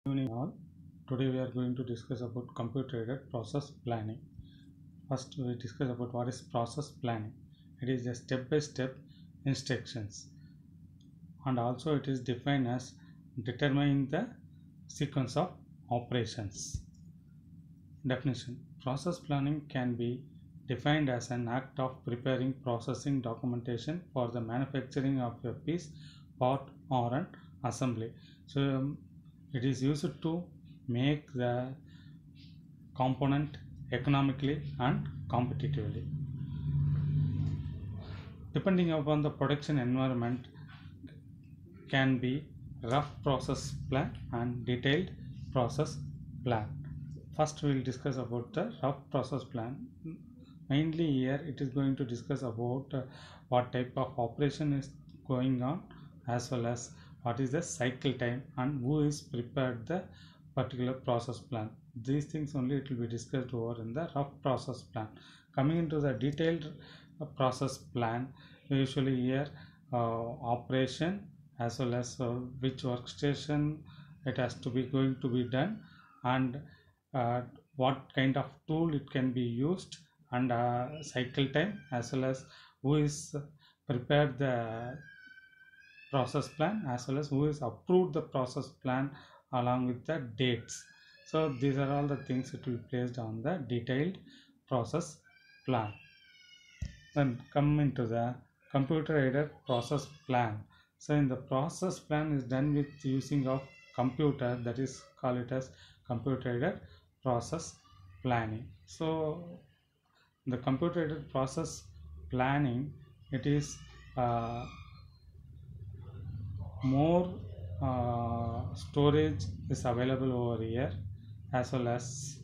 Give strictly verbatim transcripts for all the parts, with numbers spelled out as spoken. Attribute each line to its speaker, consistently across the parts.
Speaker 1: Good evening all. Today we are going to discuss about computer aided process planning. First we discuss about what is process planning. It is a step by step instructions, and also it is defined as determining the sequence of operations. Definition: process planning can be defined as an act of preparing processing documentation for the manufacturing of a piece, part, or an assembly. So um, it is used to make the component economically and competitively. Depending upon the production environment, can be rough process plan and detailed process plan. First we will discuss about the rough process plan. Mainly here it is going to discuss about uh, what type of operation is going on, as well as what is the cycle time and who is prepared the particular process plan. These things only it will be discussed over in the rough process plan. Coming into the detailed uh, process plan, usually here uh, operation, as well as uh, which workstation it has to be going to be done, and uh, what kind of tool it can be used, and uh, cycle time, as well as who is prepared the process plan, as well as who is approved the process plan along with the dates. So these are all the things it will be placed on the detailed process plan. Then come into the computer aided process plan. So in the process plan is done with using of computer, that is call it as computer aided process planning. So the computer aided process planning, it is uh, more uh, storage is available over here, as well as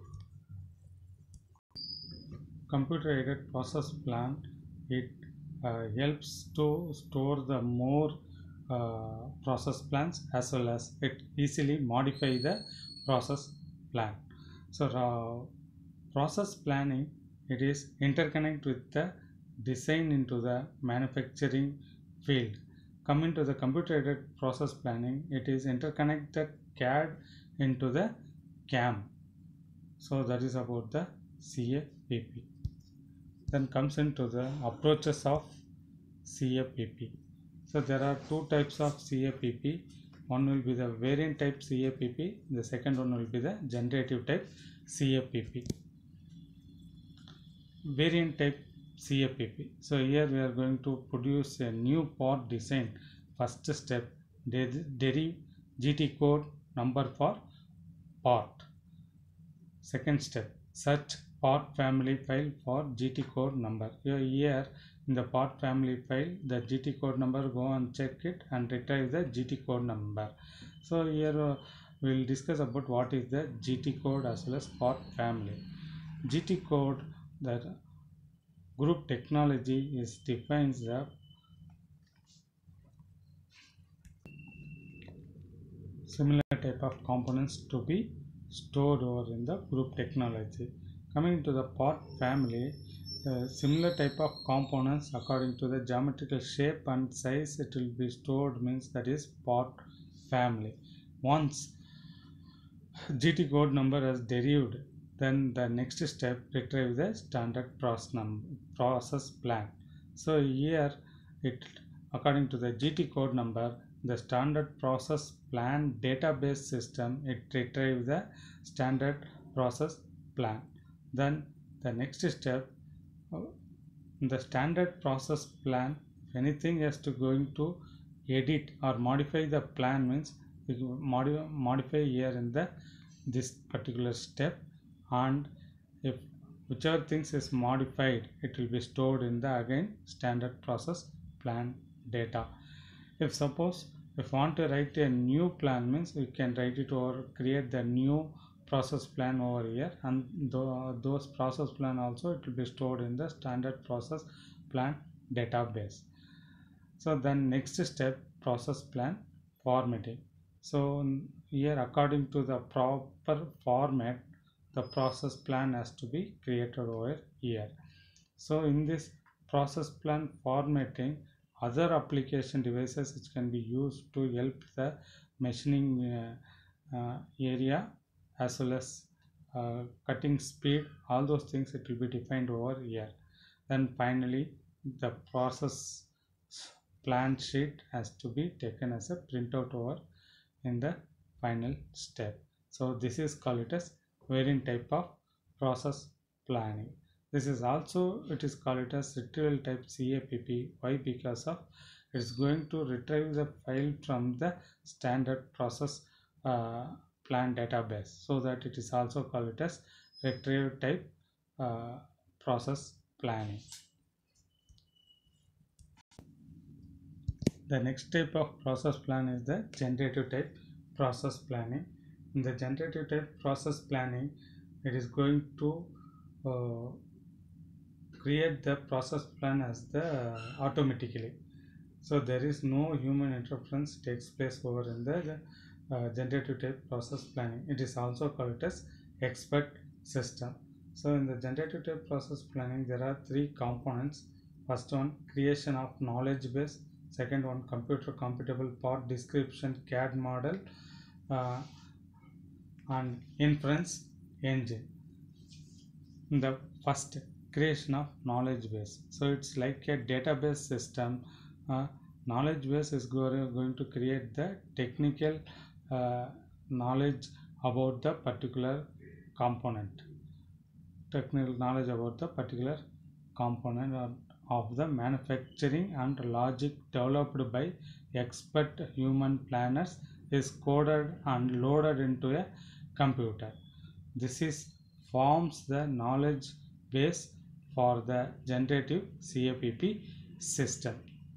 Speaker 1: computer aided process plan. It uh, helps to store the more uh, process plans, as well as it easily modify the process plan. So uh, process planning, it is interconnect with the design into the manufacturing field. Coming to the computer aided process planning, it is interconnected C A D into the C A M. So that is about the C A P P. Then comes into the approaches of C A P P. So there are two types of C A P P. One will be the variant type C A P P. The second one will be the generative type C A P P. Variant type C A P P. So here we are going to produce a new part design. First step, derive G T code number for part. Second step, search part family file for G T code number. Here in the part family file, the G T code number, go and check it and retrieve the G T code number. So here uh, we will discuss about what is the G T code as well as part family. G T code, that group technology, is defines the similar type of components to be stored over in the group technology. Coming to the part family, uh, similar type of components according to the geometrical shape and size it will be stored, means that is part family. Once G T code number is derived, then the next step, retrieve the standard process, number, process plan. So here it, according to the G T code number, the standard process plan database system, it retrieve the standard process plan. Then the next step, uh, the standard process plan, if anything has to going to edit or modify the plan, means we modify, modify here in the this particular step, and if whichever things is modified, it will be stored in the again standard process plan data. If suppose if want to write a new plan, means we can write it or create the new process plan over here, and th those process plan also it will be stored in the standard process plan database. So then next step, process plan formatting. So here according to the proper format, the process plan has to be created over here. So in this process plan formatting, other application devices which can be used to help the machining uh, uh, area as well as uh, cutting speed, all those things it will be defined over here. Then finally the process plan sheet has to be taken as a printout over in the final step. So this is called it as variant type of process planning. This is also it is called it as retrieval type C A P P. Why? Because of it is going to retrieve the file from the standard process uh, plan database, so that it is also called it as retrieval type uh, process planning. The next type of process plan is the generative type process planning. In the generative type process planning, it is going to uh, create the process plan as the uh, automatically. So there is no human interference takes place over in the uh, generative type process planning. It is also called as expert system. So in the generative type process planning, there are three components. First one, creation of knowledge base. Second one, computer computable part description C A D model, uh, and inference engine. In the first, creation of knowledge base. So it's like a database system. Uh, knowledge base is going to create the technical uh, knowledge about the particular component. Technical knowledge about the particular component or of the manufacturing and logic developed by expert human planners is coded and loaded into a computer. This is forms the knowledge base for the generative C A P P system.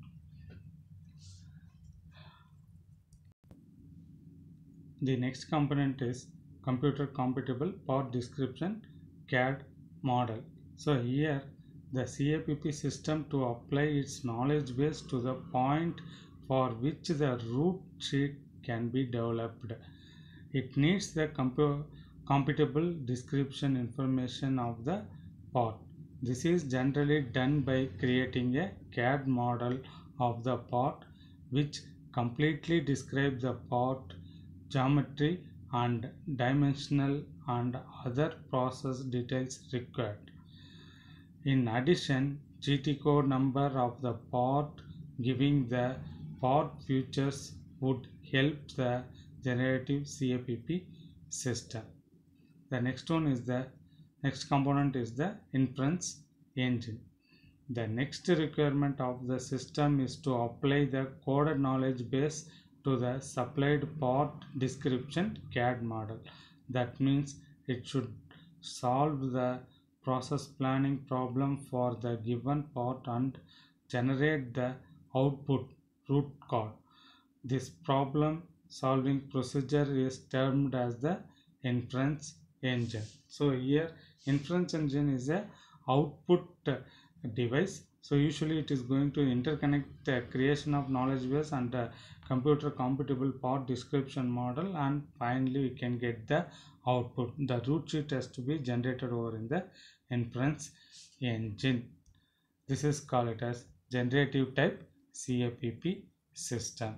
Speaker 1: The next component is computer computable part description C A D model. So here the C A P P system to apply its knowledge base to the point for which the root sheet can be developed. It needs the computable description information of the part. This is generally done by creating a C A D model of the part which completely describes the part geometry and dimensional and other process details required. In addition, G T code number of the part giving the part features would help the generative C A P P system. The next one is the next component is the inference engine. The next requirement of the system is to apply the coded knowledge base to the supplied part description C A D model. That means it should solve the process planning problem for the given part and generate the output root code. This problem solving procedure is termed as the inference engine. So here inference engine is a output device. So usually it is going to interconnect the creation of knowledge base and the computer computable part description model, and finally we can get the output. The root sheet has to be generated over in the inference engine. This is called it as generative type C A P P system.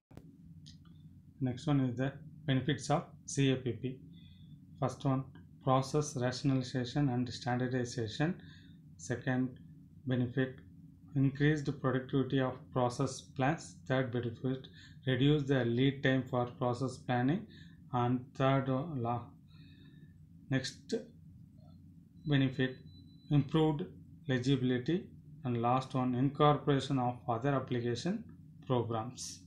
Speaker 1: Next one is the benefits of C A P P. First one, process rationalization and standardization. Second benefit, increased productivity of process plans. Third benefit, reduce the lead time for process planning. And third law next benefit, improved legibility. And last one, incorporation of other application programs.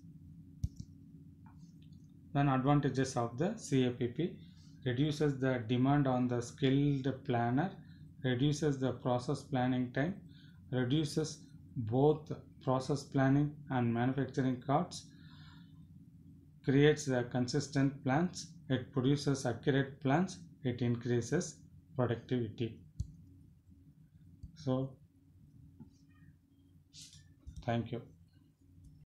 Speaker 1: Then advantages of the C A P P: reduces the demand on the skilled planner, reduces the process planning time, reduces both process planning and manufacturing costs, creates the consistent plans, it produces accurate plans, it increases productivity. So thank you.